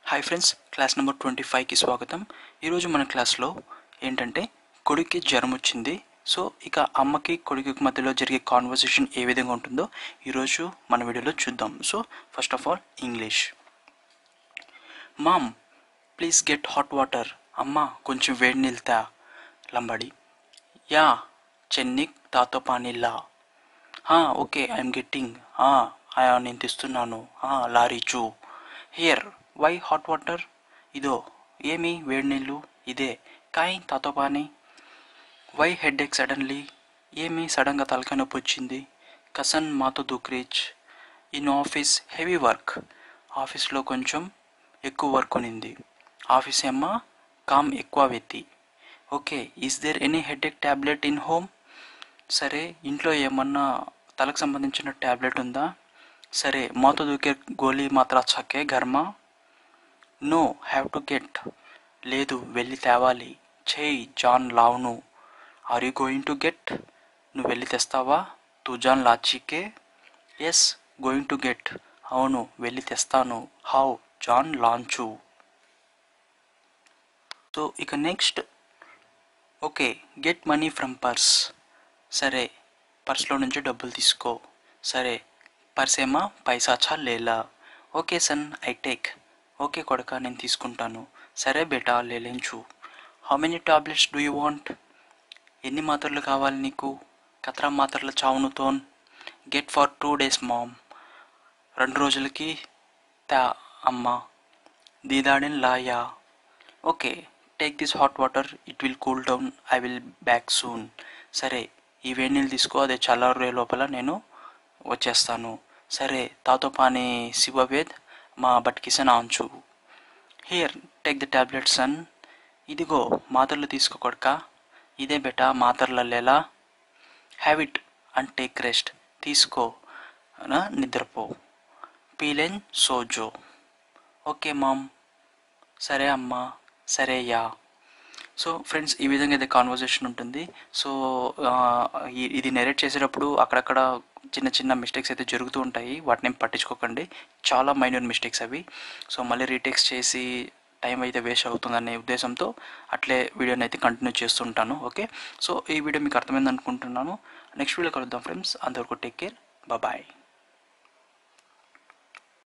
Hi friends, class number 25కి స్వాగతం. ఈరోజు మన క్లాస్లో ఏంటంటే కొడుక్కి జ్వరం వచ్చింది. సో ఇక అమ్మకి కొడుకుకి మధ్యలో జరిగే కాన్వర్సేషన్ ఏ విధంగా ఉంటుందో ఈరోజు మన వీడియోలో చూద్దాం. So first of all English. Mom please get hot water. అమ్మ కొంచెం వేడి నీళ్ళు తా. లంబాడి యా చెన్నిక్ తాతో పానీలా. Okay I'm getting. నేను తెస్తున్నాను. లారీ చూ. Here why hot water. ఇదో ఏమి వేడి నీళ్ళు. ఇదే కాయ్ తాతో పానీ. Why head ache suddenly. ఏమి సడన్గా తలకాయ నొప్పి వచ్చింది. కసన్ మాతో దుక్రీచ్. In office heavy work. ఆఫీస్లో కొంచెం ఎక్కువ వర్క్ ఉనింది. ఆఫీస్ ఏమ్మా కామ్ ఎక్కువ వెత్తి. Okay is there any head ache tablet in home. సరే ఇంట్లో ఏమన్నా తలకు సంబంధించిన ట్యాబ్లెట్ ఉందా. సరే మాతో దూకే గోళీ మాత్ర చక్కే ఘర్మా. No have to get. లేదు వెళ్ళి తేవాలి. చేయి జాన్ లావును. Are you going to get. నువ్వు వెళ్ళి తెస్తావా. తూ జాన్ లాచీకే. Yes going to get. అవును వెళ్ళి తెస్తాను. హౌ జాన్ లాంచు. సో ఇక next okay get money from purse. సరే పర్స్లో నుంచి డబ్బులు తీసుకో. సరే పర్స్ ఏమా పైసాచా లేలా. Okay son I take. Okay కొడక నేను తీసుకుంటాను. సరే బేటా లేలేంచు. How many tablets do you want. ఎన్ని మాత్రలు కావాలి నీకు. కతరా మాత్రల చావునుతోన్. Get for 2 days mom. 2 రోజులకి తా అమ్మ. దీదాడిన్ లాయా. Okay take this hot water it will cool down. I will back soon. సరే ఈ వేడి నీళ్ళు తీసుకో, అదే చల్లారే లోపల నేను వచ్చేస్తాను. సరే తాతో పానీ శివవేద్ మా బట్కిసన్ ఆంచు. Here take the tablet son. ఇదిగో మాత్రలు తీసుకో కొడక. ఇదే బెటా మాత్రల లేలా. Have it and take rest. తీసుకో నిద్రపో. పీలెన్ సోజో. Okay mom. సరే అమ్మా. సరే యా. సో ఫ్రెండ్స్ ఈ విధంగా అయితే కాన్వర్జేషన్ ఉంటుంది. సో ఇది నెరేట్ చేసేటప్పుడు అక్కడక్కడ చిన్న చిన్న మిస్టేక్స్ అయితే జరుగుతూ ఉంటాయి. వాటిని ఏం పట్టించుకోకండి, చాలా మైన్యూర్ మిస్టేక్స్ అవి. సో మళ్ళీ రీటేక్స్ చేసి టైం అయితే వేస్ట్ అవుతుందనే ఉద్దేశంతో అట్లే వీడియోని అయితే కంటిన్యూ చేస్తుంటాను. ఓకే సో ఈ వీడియో మీకు అర్థమైంది అనుకుంటున్నాను. నెక్స్ట్ వీడియో కలుద్దాం ఫ్రెండ్స్. అంతవరకు టేక్ కేర్. బాయ్.